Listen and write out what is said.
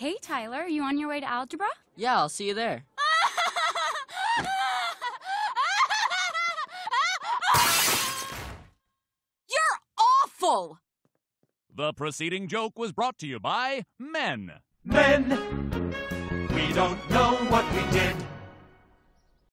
Hey, Tyler, you on your way to algebra? Yeah, I'll see you there. You're awful! The preceding joke was brought to you by Men. Men, we don't know what we did.